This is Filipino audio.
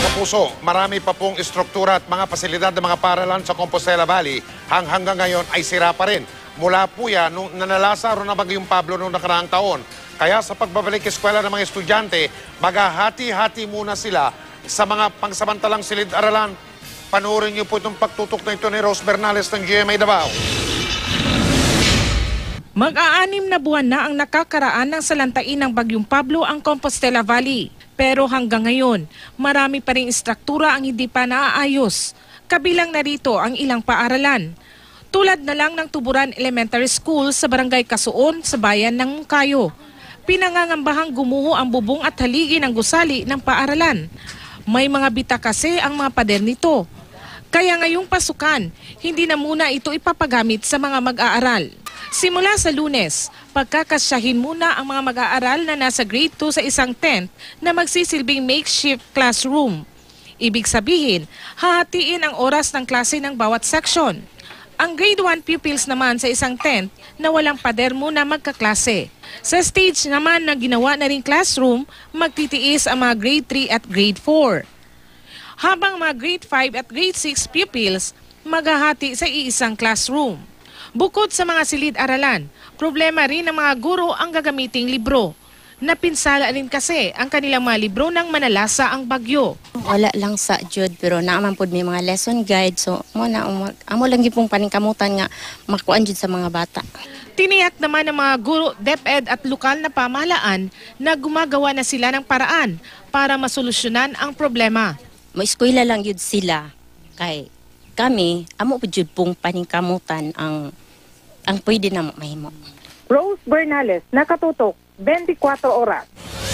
kapuso, marami pa pong istruktura at mga pasilidad ng mga paaralan sa Compostela Valley hanggang ngayon ay sira pa rin. Mula po yan nung nanalasa ron na Bagyong Pablo noong nakaraang taon. Kaya sa pagbabalik eskwela ng mga estudyante, maghahati-hati muna sila sa mga pangsamantalang silid-aralan. Panoorin niyo po itong pagtutok na ito ni Rose Bernales ng GMA Davao. Mag-aanim na buwan na ang nakakaraan ng salantain ng Bagyong Pablo ang Compostela Valley. Pero hanggang ngayon, marami pa ring istruktura ang hindi pa naaayos. Kabilang na rito ang ilang paaralan. Tulad na lang ng Tuburan Elementary School sa Barangay Kasuon sa bayan ng Mungkayo. Pinangangambahang gumuho ang bubong at haligi ng gusali ng paaralan. May mga bita kasi ang mga pader nito. Kaya ngayong pasukan, hindi na muna ito ipapagamit sa mga mag-aaral. Simula sa Lunes, pagkakasyahin muna ang mga mag-aaral na nasa grade 2 sa isang tent na magsisilbing makeshift classroom. Ibig sabihin, hahatiin ang oras ng klase ng bawat section. Ang grade 1 pupils naman sa isang tent na walang pader muna magkaklase. Sa stage naman na ginawa na ring classroom, magtitiis ang mga grade 3 at grade 4. Habang mga grade 5 at grade 6 pupils, maghahati sa iisang classroom. Bukod sa mga silid-aralan, problema rin ng mga guro ang gagamiting libro. Napinsala rin kasi ang kanilang mga libro nang manalasa ang bagyo. Wala lang sa jud pero naaman pod may mga lesson guide so amo lang gipong paningkamutan nga makuan jud sa mga bata. Tiniyak naman ng mga guro, DepEd at lokal na pamahalaan na gumagawa na sila ng paraan para masolusyonan ang problema. Mo-eskwela lang jud sila kay kami amo pod jud pong paningkamutan ang pwede na mahimo. Rose Bernales, nakatutok, 24 oras.